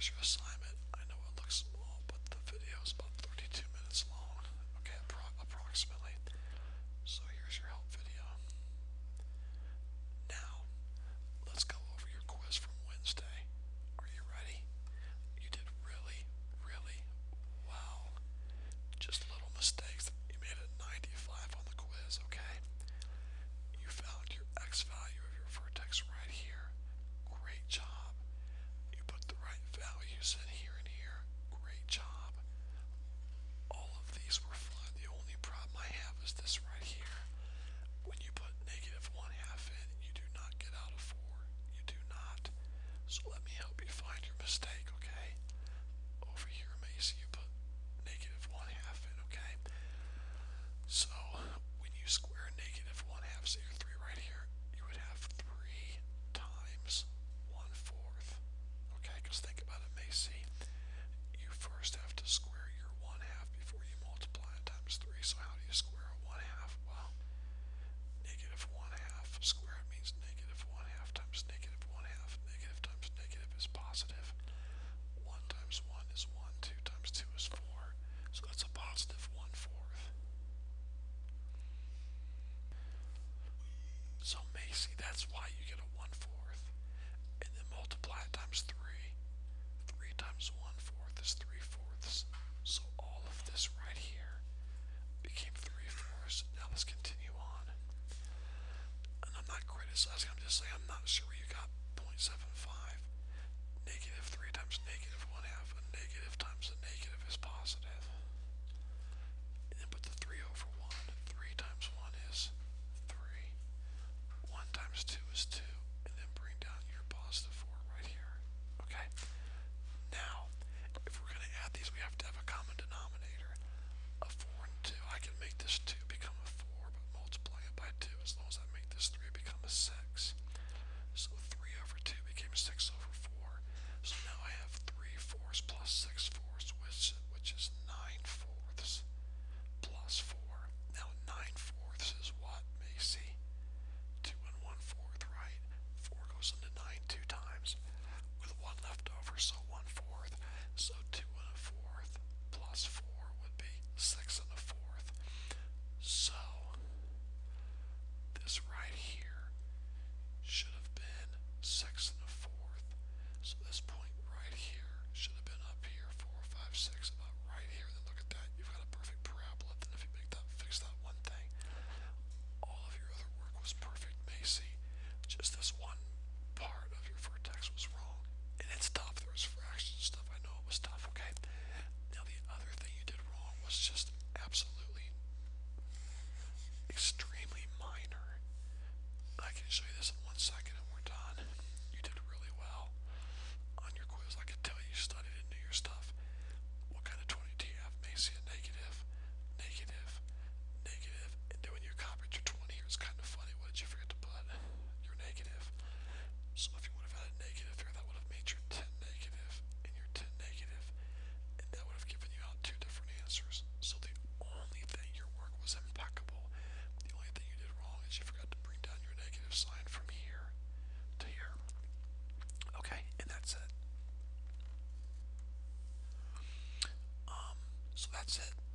here's your assignment. I know it looks small, but the video is about 32 minutes long. Okay, approximately. So here's your help video. Now, let's go over your quiz from Wednesday. Are you ready? You did really, really well. Just little mistakes. You made a 95 on the quiz, okay? You found your x value of your vertex right here. Great job. You put the right values in here and here. Great job. All of these were fun. The only problem I have is this right here. When you put -1/2 in, you do not get out of 4. You do not. So let me help you find your mistake, okay? Over here, Macy, you put -1/2 in, okay? So when you square -1/2, so your 3 right here, you would have 3 times 1/4. Okay, because think about it, Macy. You first have to square your 1/2 before you multiply it times 3. So how do you square a 1/2? Well, -1/2 squared means -1/2 times -1/2. Negative times negative is positive. 1 times 1 is 1. 2 times 2 is 4. So that's a positive 1/4. So Macy, that's why you get a 1/4. And then multiply it times 3. 3 times 1/4 is 3/4. So all of this right here became 3/4. Now let's continue on. And I'm not criticizing, I'm just saying I'm not sure where you got 0.75. -3 times -1/2. A negative times a negative is positive. And then put the 3 over 1. 3 times 1 is 3. 1 times 2 is 2. And then bring down your positive 4 right here. Okay? Now, if we're going to add these, we have to have a common denominator. A 4 and 2. I can make this 2 become a 4, but multiply it by 2 as long as I make this 3 become a 6. So 3 over 2 became 6 over 4. So now I have 3/4 plus 6/4, which is 9/4 plus 4. Now 9/4 is what, Macy? 2 and 1/4, right? 4 goes into 9 2 times with 1 left over, so 1/4. So 2 and 1/4 plus 4 would be 6 and 1/4. So this right here should have been 6 and 1/4. So this point right here should have been up here, 4, 5, 6, about right here. Then look at that, you've got a perfect parabola. Then if you fix that one thing, all of your other work was perfect, Macy. Just this one part of your vertex was wrong. And it's tough, there was fractions and stuff, I know it was tough, okay? Now the other thing you did wrong was just absolutely extremely minor. I can show you this in 1 second and we're done. You did really well on your quiz. I could tell you studied and knew your stuff. What kind of 20 do you have, Macy? A negative, negative, negative. And then when you copied your 20 here, it's kind of funny. What did you forget to put? Your negative. So if you would have had a negative here, that would have made your 10 negative and your 10 negative. And that would have given you out 2 different answers. So the only thing, your work was impeccable. The only thing you did wrong is you forgot to bring down your negative sign from here to here. Okay, and that's it. So that's it.